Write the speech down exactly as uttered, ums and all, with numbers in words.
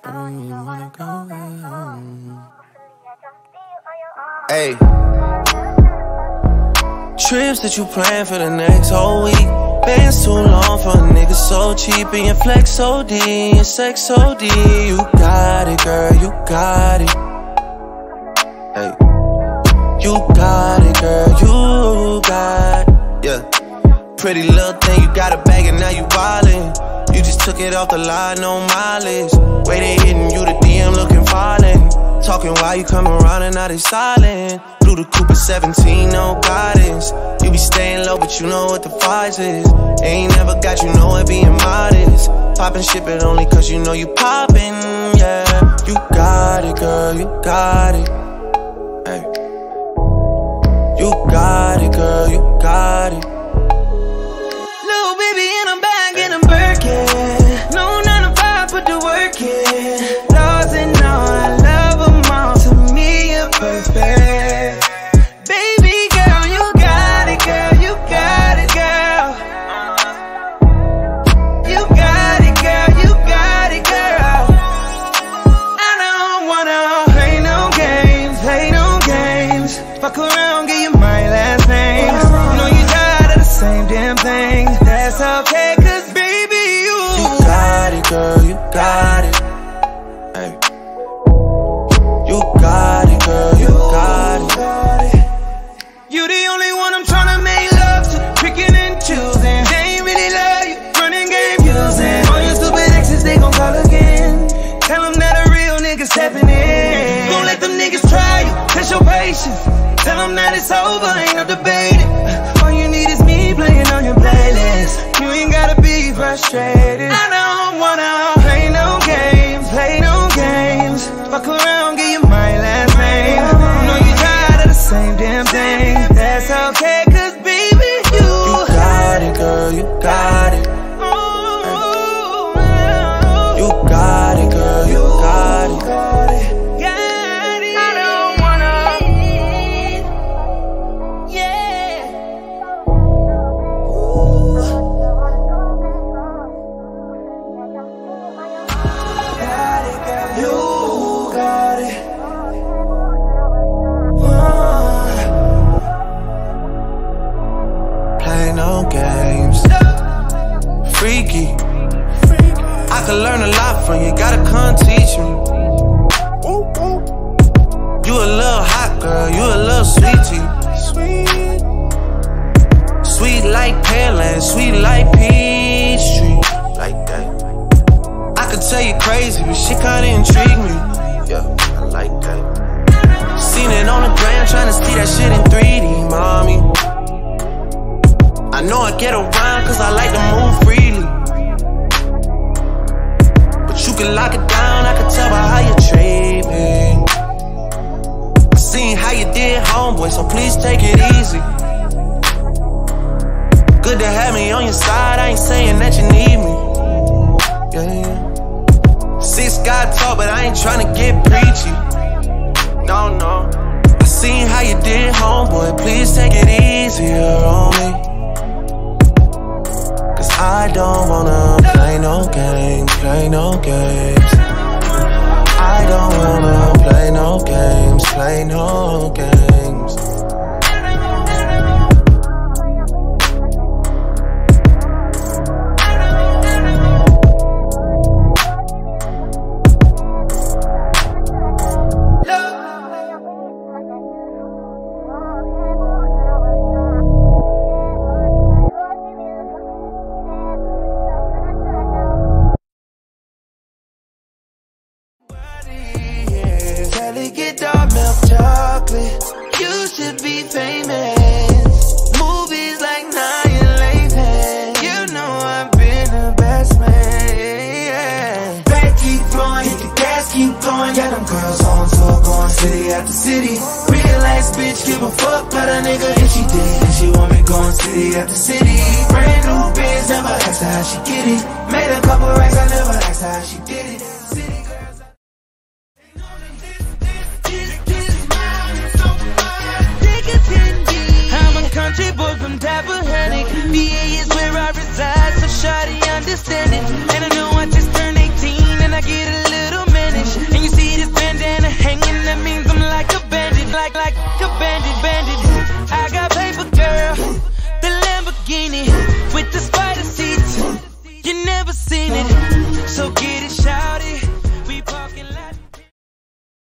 Hey, trips that you plan for the next whole week. Bands too long for a nigga so cheap. And your flex O D, and your sex O D. You got it, girl, you got it. Hey, you got it, girl, you got it. Yeah, pretty little thing, you got a bag and now you wildin'. You just took it off the line, no mileage. Way they hitting you, the D M looking falling. Talking while you come around and now they silent. Blew the coop at seventeen, no guidance. You be staying low, but you know what the price is. Ain't never got you know it being modest. Poppin' ship it only cause you know you poppin', yeah. You got it, girl, you got it. Hey, you got it, girl, you got it. Little baby in a bag and I'm Birkin. No nine to five, put the work in. Laws and all, I love them all. To me, you're perfect. Baby girl, you got it, girl, you got it, girl. You got it, girl, you got it, girl. I don't wanna play no games, play no games. Fuck around, give you my last name. You know you tired of the same damn thing. That's okay, cause baby, you You got it, girl, you got it. Hey, you got it, girl, you got it. You the only one I'm tryna make love to, picking and choosing. They ain't really love you, running game using. All your stupid exes, they gon' call again. Tell them that a real nigga stepping in. Don't let them niggas try you, test your patience. Tell them that it's over, ain't no debating. All you need is me playing on your playlist. You ain't gotta be frustrated. I don't wanna play no games, play no games. Fuck around, give you my last name. You know you tired of the same damn thing. That's okay, cause baby, you You got it, girl, you got it. You got it, girl, you got it. got it. I don't wanna, yeah. Got it, girl, you got it. Play no games. Freaky, I could learn a lot from you, gotta come teach me. You a little hot girl, you a little sweetie. Sweet, sweet like Pearland, sweet like Peachtree. Like that. I could tell you crazy, but shit kinda intrigue me. Yeah, I like that. Seen it on the gram, tryna see that shit in three D, mommy. I know I get around cause I like to move freely. But you can lock it down, I can tell by how you treat me. I seen how you did, homeboy, so please take it easy. Good to have me on your side, I ain't saying that you need me. Yeah, yeah. Six God talk, but I ain't tryna get preachy. No, no. I seen how you did, homeboy, please take it easier on me. I don't wanna play no games, play no games. I don't wanna play no games, play no games. Get dark milk chocolate. You should be famous. Movies like Annihilation. You know I've been the best man. Yeah. Back keep flowing, hit the gas keep going. Got them girls on tour, going city after city. Real ass bitch, give a fuck about a nigga, and she did. And she want me going city after city. Brand new biz, never asked her how she get it. Made a couple racks, I never asked her how she did it. City girls. Country boy from Tappahannock, V A is where I reside, so shawty understand it. And I know I just turned eighteen and I get a little mad. bandit, bandit. I got paper, girl. The Lamborghini with the spider seats. You never seen it, so get it, shout.